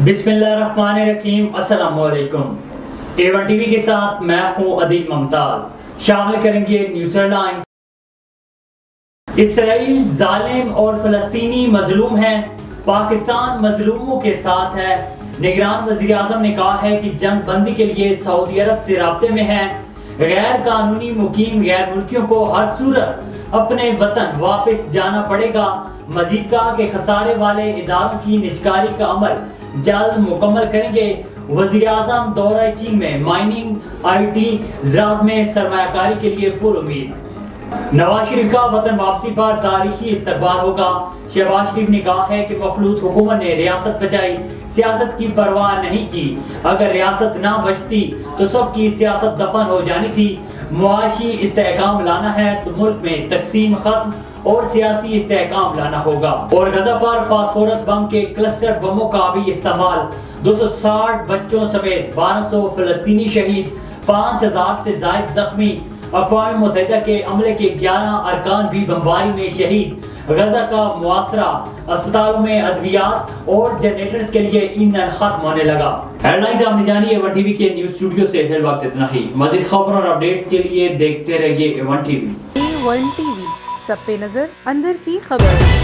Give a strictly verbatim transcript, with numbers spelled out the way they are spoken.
बिस्मिल्लाहिर्रहमानिर्रहीम। अस्सलामुअलैकुम। ए one TV के साथ मैं हूं अदील मुमताज। शामिल करेंगे न्यूज़ हेडलाइंस। इसराइल जालिम और फलस्तीनी मजलूम है, पाकिस्तान मजलूमों के साथ है। निगरान वज़ीर आज़म ने कहा है कि जंग बंदी के लिए सऊदी अरब से राब्ते में है। गैर कानूनी मुकीम गैर मुल्कियों को हर सूरत अपने वतन वापस जाना पड़ेगा। मजीद कहा कि खसारे वाले इदारों की निजकारी का अमल जल्द मुकम्मल करेंगे। वज़ीर आज़म दौरा चीन में माइनिंग, आई टी, ज़राअत में सरमायाकारी के लिए पुरुमीद। नवाज शरीफ का वतन वापसी पर तारीखी इस्तकबाल होगा। शहबाज शरीफ ने कहा है कि मखलूत हुकूमत ने रियासत बचाई, सियासत की परवाह नहीं की। अगर रियासत ना बचती तो सबकी सियासत दफन हो जानी थी। मुआशी इस्तेहकाम लाना है तो मुल्क में तकसीम खत्म और सियासी इस्तेहकाम लाना होगा। और गजा पर फास्फोरस बम के क्लस्टर बमों का भी इस्तेमाल। दो सौ साठ बच्चों समेत बारह सौ फलस्तीनी शहीद, पाँच हजार से जायद जख्मी। अक़वाम मुत्तहिदा के अमले के ग्यारह अरकान भी बमबारी में शहीद। गजा का मुआसरा, अस्पतालों में अद्वियात और जनरेटर्स के लिए ईंधन खत्म होने लगा। हेडलाइंस आपने जानी। ए वन टीवी के न्यूज़ स्टूडियो से फिर वक्त इतना ही। मज़ीद खबरों और अपडेट्स के लिए देखते रहिए A one TV. A one TV, सब पे नजर, अंदर की खबर।